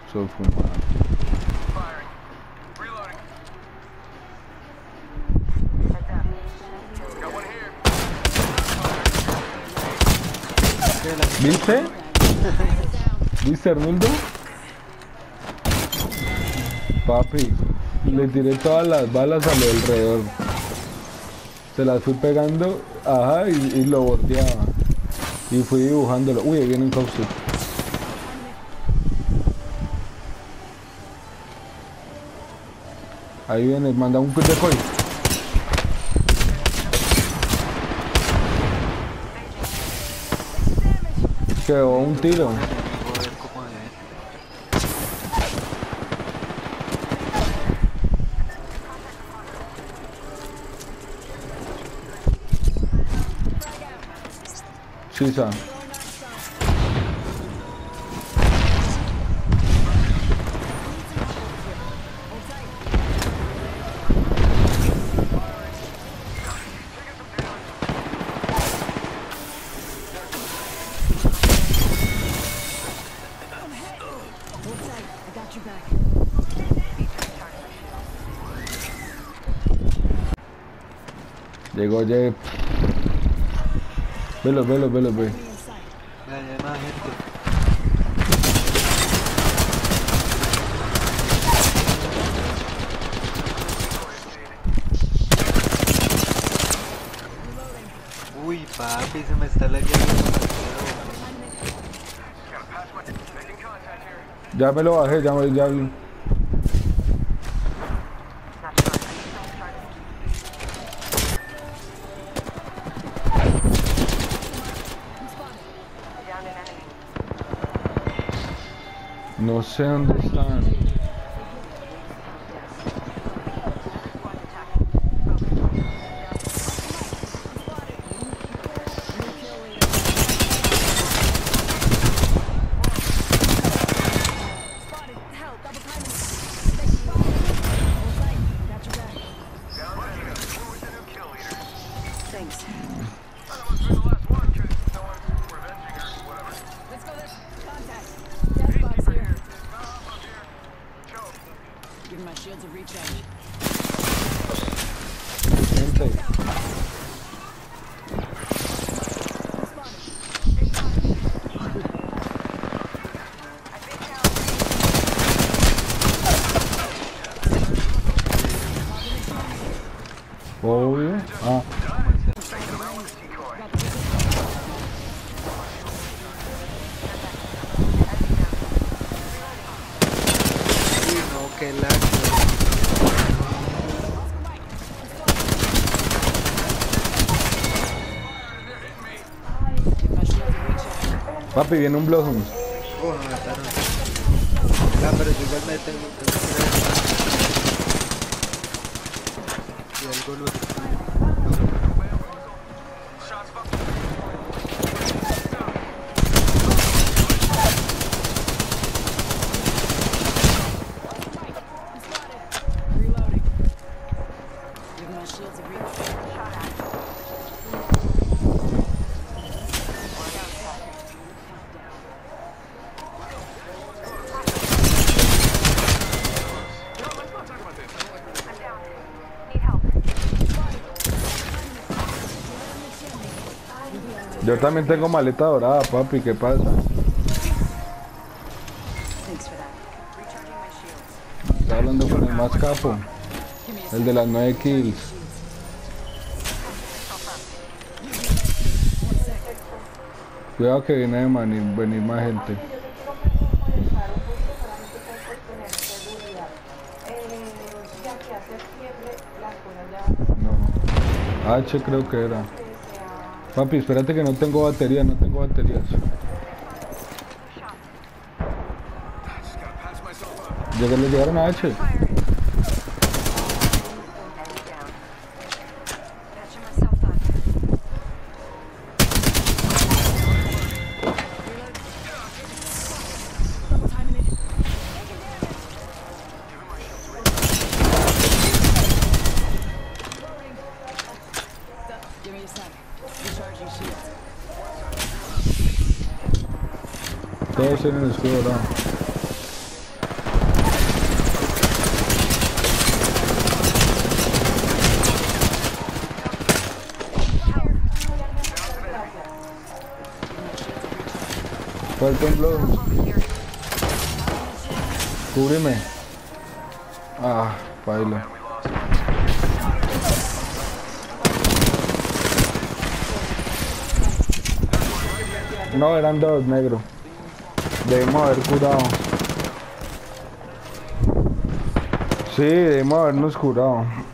Soy fumado. ¿Viste? ¿Viste, Arnuldo? Papi, le tiré todas las balas a lo alrededor. Se las fui pegando, ajá, y lo bordeaba. Y fui dibujándolo. Uy, ahí viene un caucho. Ahí viene, manda un decoy. Quedó un tiro. Sí, sa. Llegó Jeff. Velo, ve. Ya hay más gente. Uy, papi, se me está lagueando demasiado. Ya me lo bajé, ya. No sé dónde están. Gente. Obvio. Ah. Uy, no, qué lag. Papi, viene un Bloodhound. Oh, me mataron. Ah, pero yo igual me tengo que y algo lo Yo también tengo maleta dorada, papi, ¿qué pasa? Estaba hablando con el más capo, el de las 9 kills. Cuidado que viene de venir más gente. No. H creo que era. Papi, espérate que no tengo baterías. ¿Le llegaron a H? Todos tienen escudo dorado. Fue el temblor. Cúbreme. Ah, baila. No, eran dos, negro. Debemos haber curado. Sí, debemos habernos curado.